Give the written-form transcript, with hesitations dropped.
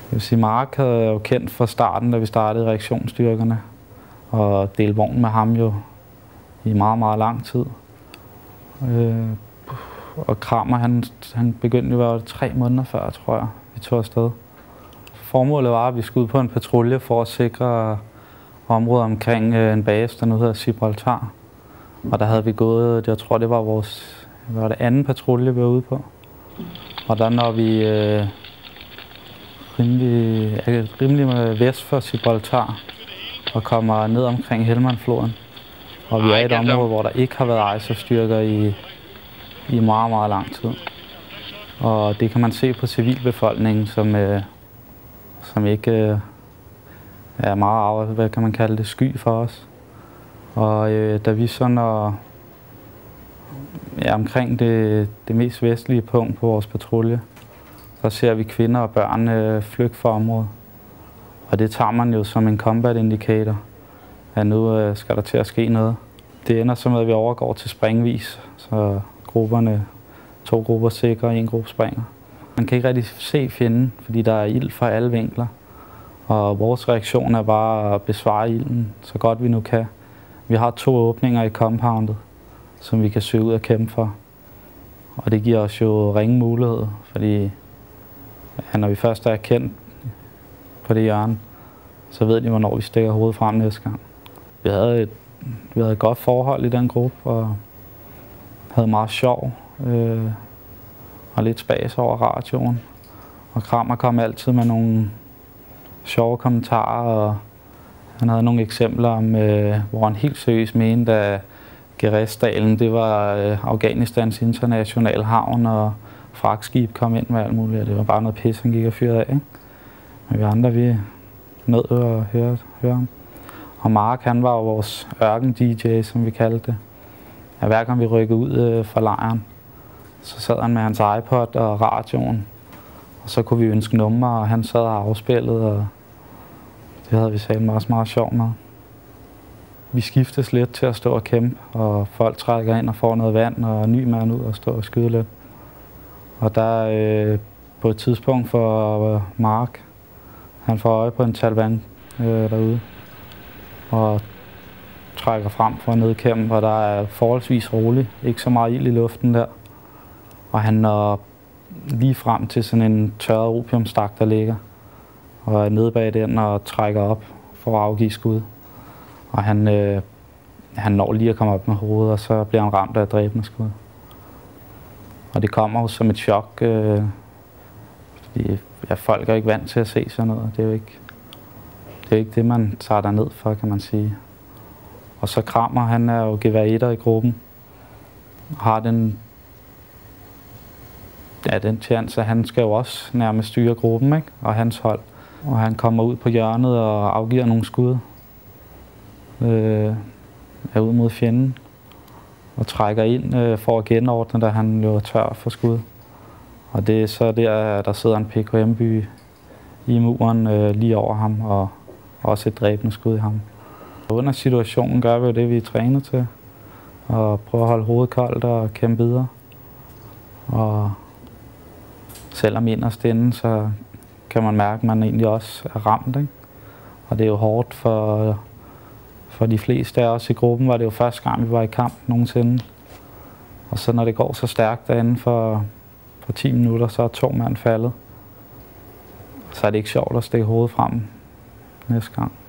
Jeg vil sige, Mark havde jeg jo kendt fra starten, da vi startede reaktionsstyrkerne, og delte vogn med ham jo i meget, meget lang tid. Og Kramer, han begyndte jo at være 3 måneder før, tror jeg, vi tog afsted. Formålet var, at vi skulle ud på en patrulje for at sikre området omkring en base, der nu hedder Gibraltar. Og der havde vi gået, jeg tror det var det anden patrulje, vi var ude på. Og der når vi rimelig vest for Gibraltar og kommer ned omkring Helmandfloden. Og vi er i et område, hvor der ikke har været ISAF-styrker i meget, meget lang tid. Og det kan man se på civilbefolkningen, som ikke er meget, hvad kan man kalde det, sky for os. Og da vi så når omkring det mest vestlige punkt på vores patrulje, så ser vi kvinder og børn flygte fra området. Og det tager man jo som en combat indicator, at nu skal der til at ske noget. Det ender så med, at vi overgår til springvis, så 2 grupper sikrer og 1 gruppe springer. Man kan ikke rigtig se fjenden, fordi der er ild fra alle vinkler. Og vores reaktion er bare at besvare ilden så godt vi nu kan. Vi har 2 åbninger i compoundet, som vi kan søge ud og kæmpe for. Og det giver os jo ringe mulighed, fordi når vi først er kendt på det hjørne, så ved de, hvornår vi stikker hovedet frem næste gang. Vi havde et godt forhold i den gruppe, og havde meget sjov og lidt spas over radioen. Og Kramer kom altid med nogle sjove kommentarer, og han havde nogle eksempler om, hvor han helt seriøst mente, at Geresdalen, det var Afghanistans internationale havn, og fragtskib kom ind med alt muligt. Det var bare noget pis, han gik og fyrede af, ikke? Men vi andre, vi nød at høre ham. Og Mark, han var jo vores ørken-DJ, som vi kaldte det. Ja, hver gang vi rykkede ud fra lejren, så sad han med hans iPod og radioen. Og så kunne vi ønske numre, og han sad og afspillede, og det havde vi selv også meget sjov med. Vi skiftes lidt til at stå og kæmpe, og folk trækker ind og får noget vand, og ny mand ud og stå og skyde lidt. Og der på et tidspunkt for Mark, han får øje på en Taliban derude, og trækker frem for at nedkæmpe, og der er forholdsvis roligt, ikke så meget ild i luften der. Og han når lige frem til sådan en tørret opiumstak, der ligger, og er nede bag den og trækker op for at afgive skud. Og han når lige at komme op med hovedet, og så bliver han ramt af et dræbende skud. Og det kommer jo som et chok, fordi folk er ikke vant til at se sådan noget. Det er jo ikke det, man tager derned for, kan man sige. Og så Kramer, han er jo gevær 1'er i gruppen, og har den chance, at han skal jo også nærmest styre gruppen, ikke? Og hans hold. Og han kommer ud på hjørnet og afgiver nogle skud. Er ud mod fjenden og trækker ind for at genordne, da han løber tør for skud. Og det er så der sidder en PKM-by i muren lige over ham, og også et dræbende skud i ham. Under situationen gør vi jo det, vi er trænet til, og prøver at holde hovedet koldt og kæmpe videre. Og selvom inderst inde, så kan man mærke, at man egentlig også er ramt, ikke? Og det er jo hårdt for de fleste af os i gruppen, var det jo første gang, vi var i kamp nogensinde. Og så når det går så stærkt derinde for 10 minutter, så er 2 mand faldet. Så er det ikke sjovt at stikke hovedet frem næste gang.